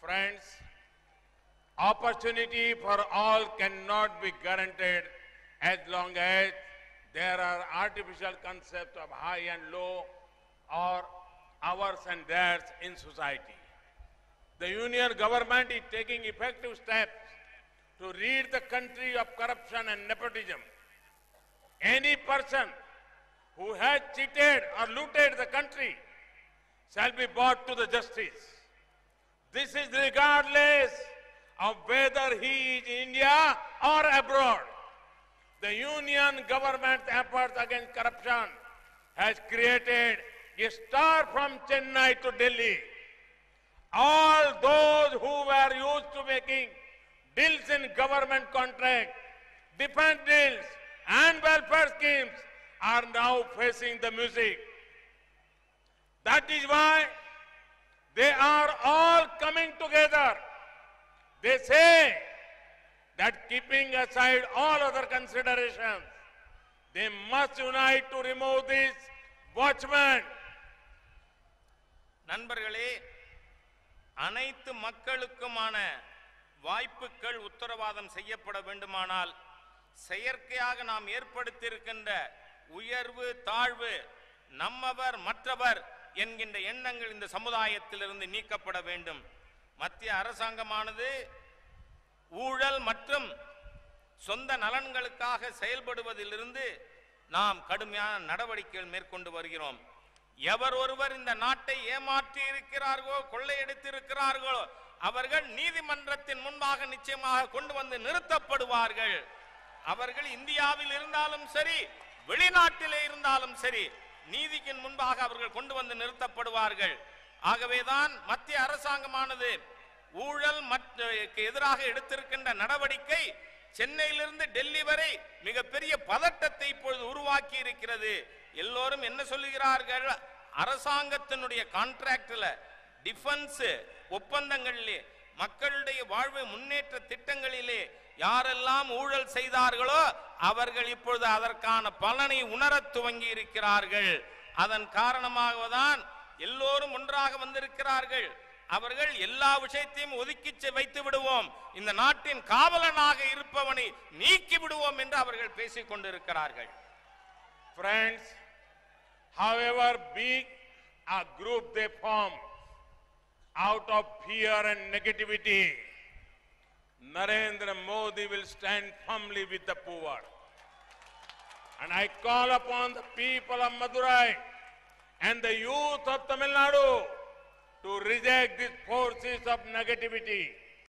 Friends, opportunity for all cannot be guaranteed as long as there are artificial concepts of high and low or ours and theirs in society. The union government is taking effective steps to rid the country of corruption and nepotism. Any person who has cheated or looted the country shall be brought to the justice. This is regardless of whether he is in India or abroad. The union government's efforts against corruption has created a star from Chennai to Delhi. All those who were used to making deals in government contracts, defense deals, and welfare schemes are now facing the music. That is why they are all coming together. They say that keeping aside all other considerations, they must unite to remove this watchman. நண்பர்களே, அனைத்து மக்களுக்குமான வாய்ப்புகள் உத்தரவாதம் செய்யப்பட வேண்டுமானால் செயற்கையாக நாம் ஏற்படுத்தியிருக்கின்ற உயர்வு தாழ்வு நம்மவர் மற்றவர் என்கின்ற எண்ணங்கள் இந்த சமுதாயத்திலிருந்து நீக்கப்பட வேண்டும். மத்திய அரசாங்கமானது ஊழல் மற்றும் சொந்த நலன்களுக்காக செயல்படுவதிலிருந்து நாம் கடுமையான நடவடிக்கைகள் மேற்கொண்டு வருகிறோம். எவர் ஒருவர் இந்த நாட்டை ஏமாற்றி இருக்கிறார்களோ கொள்ளையடித்திருக்கிறார்களோ அவர்கள் நீதிமன்றத்தின் முன்பாக நிச்சயமாக கொண்டு வந்து நிறுத்தப்படுவார்கள். அவர்கள் இந்தியாவில் இருந்தாலும் சரி வெளிநாட்டிலே இருந்தாலும் சரி நீதியின் முன்பாக அவர்கள் கொண்டு வந்து நிறுத்தப்படுவார்கள். ஆகவேதான் மத்திய அரசாங்கமானது ஊழல் எதிராக எடுத்திருக்கின்ற நடவடிக்கை சென்னையிலிருந்து டெல்லி வரை மிகப்பெரிய பதட்டத்தை இப்பொழுது உருவாக்கி இருக்கிறது. எல்லோரும் என்ன சொல்லுகிறார்கள்? அரசாங்கத்தினுடைய கான்ட்ராக்ட்ல டிஃபென்ஸ் ஒப்பந்தங்களிலே மக்களுடைய வாழ்வு முன்னேற்ற திட்டங்களிலே யாரெல்லாம் ஊழல் செய்தார்களோ அவர்கள் இப்பொழுது அதற்கான பலனை உணரத் துவங்கி இருக்கிறார்கள். அதன் காரணமாகத்தான் எல்லோரும் ஒன்றாக வந்திருக்கிறார்கள். அவர்கள் எல்லா விஷயத்தையும் ஒதுக்கி வைத்து விடுவோம், இந்த நாட்டின் காவலனாக இருப்பவனை நீக்கி விடுவோம் என்று அவர்கள் பேசிக் கொண்டிருக்கிறார்கள். Friends, however big a group they form, out of fear and negativity, Narendra Modi will stand firmly with the poor. And I call upon the people of Madurai and the youth of Tamil Nadu to reject these forces of negativity